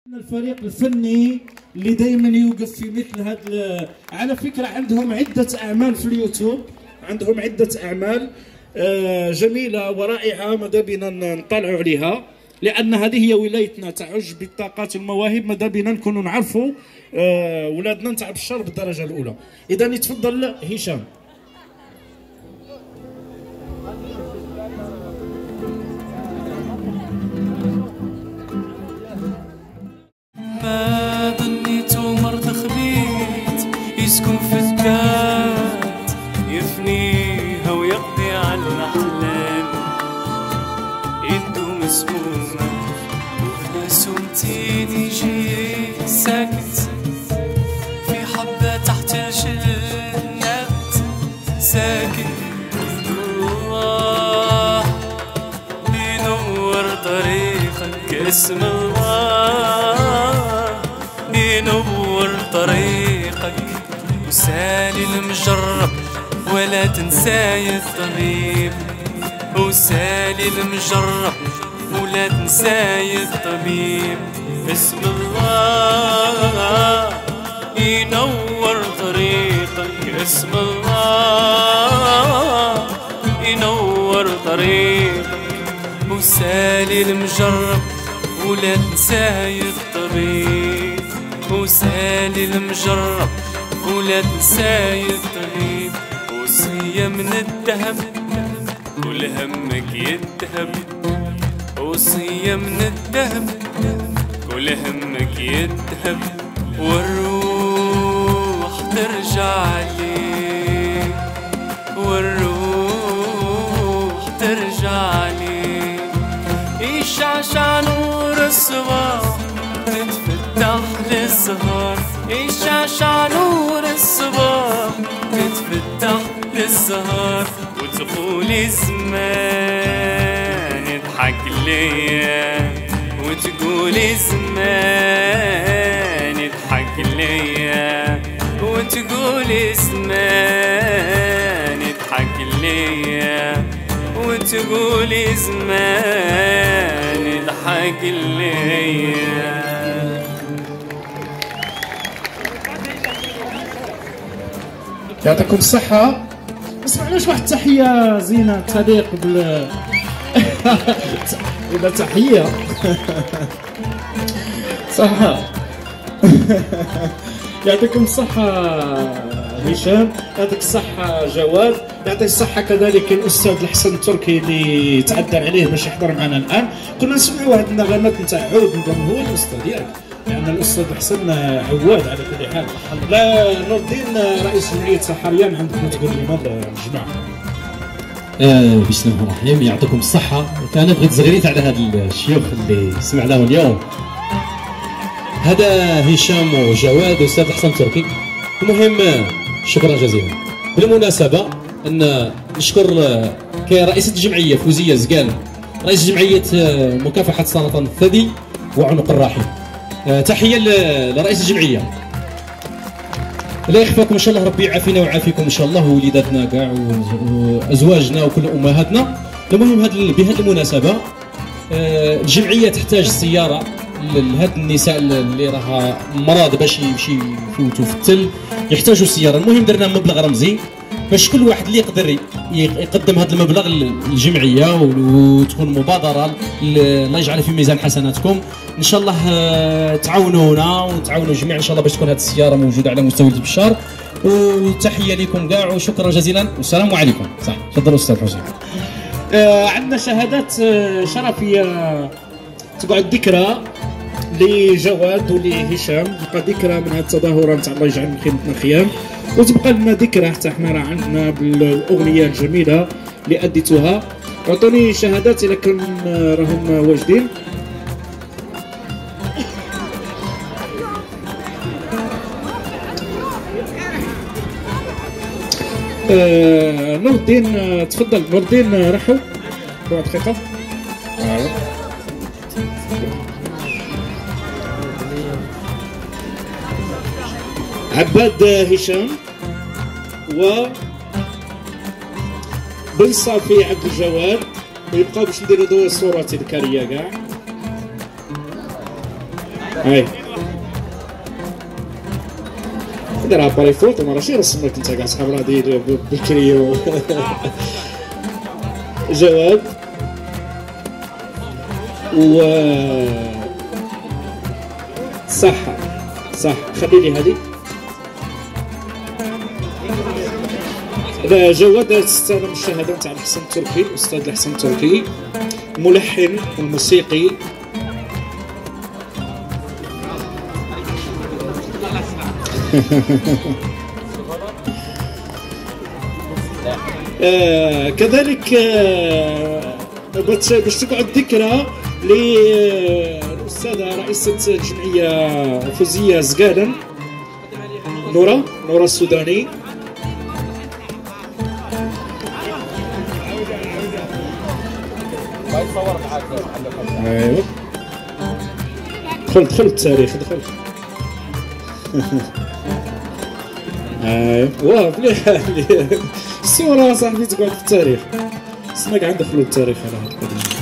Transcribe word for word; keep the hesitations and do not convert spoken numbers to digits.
الفريق الفني اللي دائما يوقف في مثل هذا. على فكره عندهم عده اعمال في اليوتيوب، عندهم عده اعمال جميله ورائعه، ماذا بينا نطلعوا عليها، لان هذه هي ولايتنا تعج بالطاقات والمواهب، ماذا بينا نكونوا نعرفوا ولادنا نتاع بالشر بالدرجه الاولى. اذا يتفضل هشام. ما ظنيت ومرض خبيت يسكن في الدار يفنيها ويقضي على الأحلام، يدو مسمومة وسمتيني جيت ساكت في حبة تحت الجنات ساكت. الله ينور طريقك اسم الله، ينور طريقك وسالي المجرب ولا تنساي الطبيب، وسالي المجرب ولا تنساي الطبيب. اسم الله ينور طريقك، اسم الله ينور طريقك وسالي المجرب ولا تنساي الطبيب، وسالي المجرب ولا تنساي الطبيب. وصية من الذهب كل همك يذهب، وصية من الذهب كل همك يذهب، والروح ترجع لي، والروح ترجع لي. يشعشع نور الصباح تتفتح للسهر، يشعشع نور الصباح تتفتح للسهر، وتقولي زمان اضحك ليا، وتقولي زمان اضحك ليا، وتقولي زمان اضحك ليا، وتقولي زمان اضحك ليا. يعطيكم الصحة. ما سمعناش واحد التحية زينة تليق بال ولا تحية صح. يعطيكم الصحة هشام، يعطيك الصحة جواد، يعطيك الصحة كذلك الأستاذ الحسن التركي اللي تعذر عليه باش يحضر معنا الآن. كنا نسمعوا واحد النغمات نتاع عود، نظن هو الأستاذ ياك، يعني الأستاذ الحسن عواد على كل حال. لا نور الدين رئيس جمعية سحريان، عندكم تقول لنا الجماعة. آه بسم الله الرحمن الرحيم. يعطيكم الصحة. أنا بغيت زغيريت على هاد الشيوخ اللي سمعناهم اليوم، هذا هشام وجواد والاستاذ الحسن التركي. المهم شكرا جزيلا. بالمناسبة أن نشكر كرئيسة الجمعية فوزية زقال، رئيس جمعية مكافحة سرطان الثدي وعنق الرحم. تحية لرئيس الجمعية، لا يخفاكم ان شاء الله، ربي يعافينا ويعافيكم ان شاء الله، ووليداتنا كاع وازواجنا وكل امهاتنا. المهم بهذه المناسبة الجمعية تحتاج سيارة لهاد النساء اللي راها مرض باش يمشي يفوتوا في التل، يحتاجوا سيارة. المهم درنا مبلغ رمزي باش كل واحد اللي يقدر يقدم هذا المبلغ للجمعيه وتكون مبادره، الله يجعلها في ميزان حسناتكم ان شاء الله. تعاونونا وتعاونوا الجميع ان شاء الله باش تكون هذه السياره موجوده على مستوى البشار. وتحيه لكم كاع وشكرا جزيلا والسلام عليكم. صح تفضلوا استاذ حسين. آه عندنا شهادات شرفيه تقعد ذكرى لجواد ولهشام، تبقى ذكرى من هذه التظاهره نتاع الله يجعل من خيمتنا خيام، وتبقى لنا ذكرى حتى حنا راه عندنا بالاغنيه الجميله اللي اديتوها. اعطوني شهادات اذا كان راهم واجدين. آه نور الدين آه تفضل نور الدين. آه رحوا ربع دقيقه. آه. عباد هشام و بن صافي عبد الجواد، ويبقاو باش نديرو دو الصورة تذكارية كاع. هاي دير عباري فوت ما راه رسمك انت كاع صحاب راه داير بالكريو. جواب و صح صح خلي لي هذه. جواد استلم الشهاده نتاع الحسن التركي، الاستاذ الحسن التركي ملحن والموسيقي. آه كذلك آه باش تقعد ذكرى للاستاذه رئيسه الجمعيه فوزيه زقالا نورا نورا السوداني. ايوه دخل دخل التاريخ دخل. ايوه واه مليحه الصوره صاحبي تقعد في التاريخ. سمعك عندك دخلوا التاريخ على هذا.